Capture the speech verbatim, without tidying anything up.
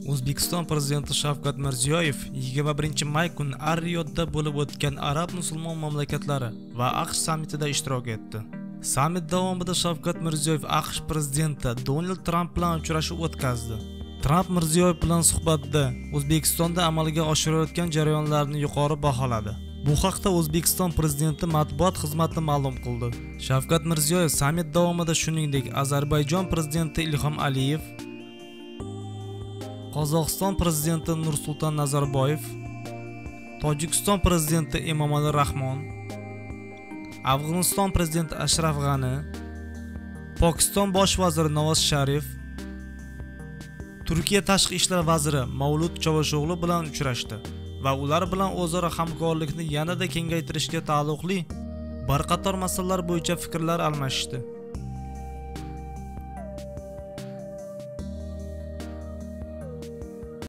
O'zbekiston prezidenti Shavkat Mirziyoyev yigirma birinchi may kuni Ar-Riyodda bo'lib o'tgan Arab musulmon mamlakatlari va AQSh sammitida ishtirok etdi. Sammit davomida Shavkat Mirziyoyev AQSh prezidenti Donald Tramp bilan uchrashuv o'tkazdi. Tramp Mirziyoyev bilan suhbatda O'zbekistonda amalga oshirilayotgan jarayonlarni yuqori baholadi. Bu haqda O'zbekiston prezidenti matbuot xizmati ma'lum qildi. Shavkat Mirziyoyev sammit davomida shuningdek Ozarbayjon prezidenti Ilhom Aliyev, Qozog'iston prezidenti Nursulton Nazarboyev, Tojikiston prezidenti Emomali Rahmon, Afg'oniston prezidenti Ashraf G'ani, Pokiston bosh vaziri Nawaz Sharif, Turkiya tashqi ishlar vaziri Mavlud Chavusho'g'li bilan uchrashdi va ular bilan o'zaro hamkorlikni yanada kengaytirishga taalluqli bir qator masalalar bo'yicha fikrlar almashishdi.